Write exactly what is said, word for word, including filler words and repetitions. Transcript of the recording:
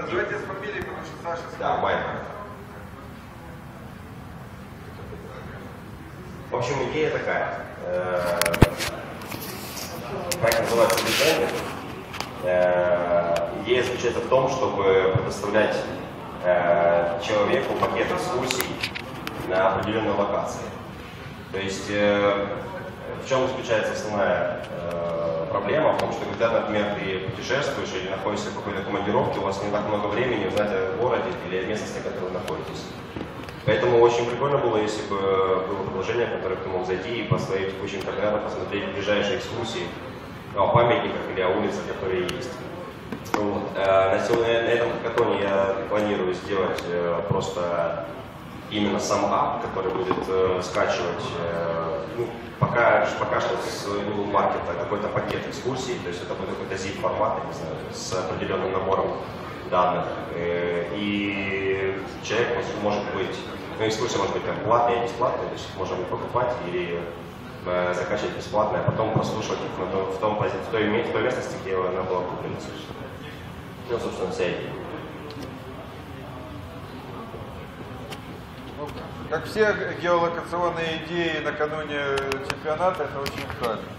Называйте с фамилией, потому что Саша... Да, Майк. В общем, идея такая. Проект называется «Дизайнер». Идея заключается в том, чтобы предоставлять человеку пакет экскурсий на определенной локации. То есть в чем заключается основная проблема? В том, что когда, например, ты путешествуешь или находишься в какой-то командировке, у вас не так много времени узнать о городе или о местности, в которой вы находитесь. Поэтому очень прикольно было, если бы было предложение, в которое ты мог зайти и по своим текущим координатам посмотреть ближайшие экскурсии о памятниках или о улицах, которые есть. Вот. На, сегодня, на этом хакатоне я планирую сделать просто именно сам ап, который будет скачивать, ну, пока, пока что с Google Маркета какой-то пакет экскурсий, то есть это будет какой-то zip формат, я не знаю, с определенным набором данных. И человек может быть, ну, экскурсия может быть как платная и бесплатная, то есть можно покупать или э, закачивать бесплатно, а потом прослушивать их в, том, в, том, в, той, в той местности, где она была куплена. Ну, собственно, вся идея. Как все геолокационные идеи накануне чемпионата, это очень актуально.